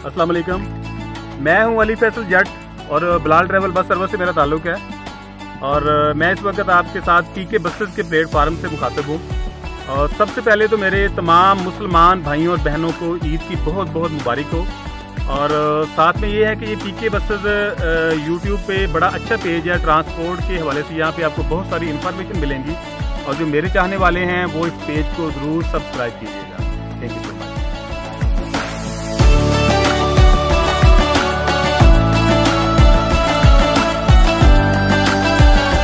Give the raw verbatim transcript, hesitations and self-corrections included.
अस्सलाम वालेकुम। मैं हूं अली फैसल जट और बिलाल ट्रैवल बस सर्विस से मेरा ताल्लुक़ है और मैं इस वक्त आपके साथ पीके बसेस के प्लेटफार्म से मुखातिब हूं। और सबसे पहले तो मेरे तमाम मुसलमान भाइयों और बहनों को ईद की बहुत बहुत मुबारक हो। और साथ में ये है कि ये पीके बसेस यूट्यूब पे बड़ा अच्छा पेज है ट्रांसपोर्ट के हवाले से। यहाँ पे आपको बहुत सारी इन्फॉर्मेशन मिलेंगी और जो मेरे चाहने वाले हैं वो इस पेज को ज़रूर सब्सक्राइब कीजिएगा। Thank you so much.